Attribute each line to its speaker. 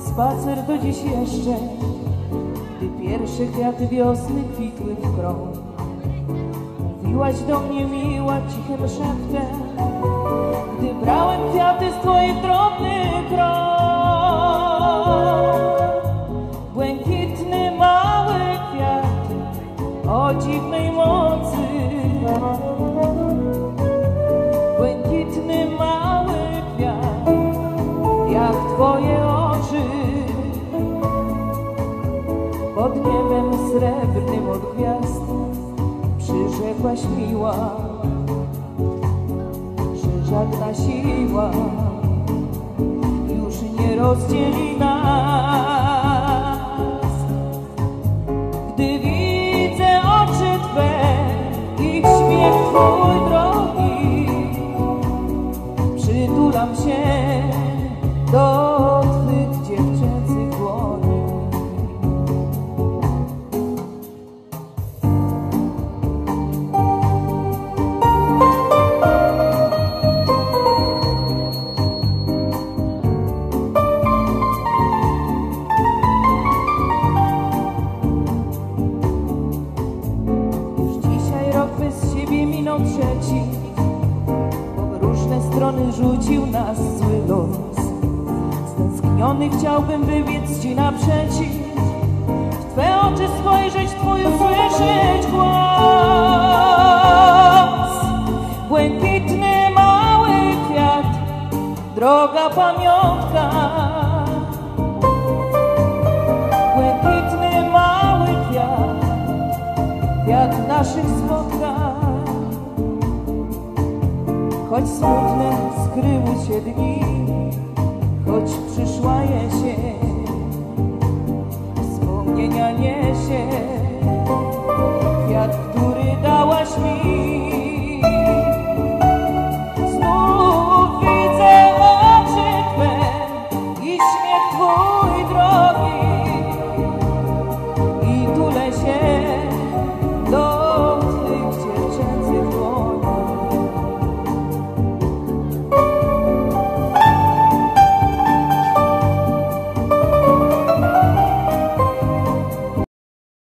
Speaker 1: spacer do dziś jeszcze, gdy pierwsze kwiaty wiosny kwitły w krąg. Mówiłaś do mnie miła cichym szeptem, gdy brałem kwiaty z twoich drobnych rąk. Błękitny mały kwiat o dziwnej mocy, błękitny mały kwiat jak twoje oczy. Pod niebem srebrnym od gwiazd przyrzekłaś miła, że żadna siła już nie rozdzieli nas. Gdy widzę oczy twe, ich śmiech twój drogi, przytulam się do twych dziewczęcych dłoni. Trzeci, bo w różne strony rzucił nas zły los. Stęskniony chciałbym wybiec ci naprzeciw, w twe oczy spojrzeć, twój usłyszeć głos. Błękitny mały kwiat, droga pamiątka. Błękitny mały kwiat, kwiat naszych spotkań. Choć smutne skryły się dni, choć przyszła jesień, wspomnienia niesie kwiat, który dałaś mi. Znów widzę oczy twe i śmiech twój drogi,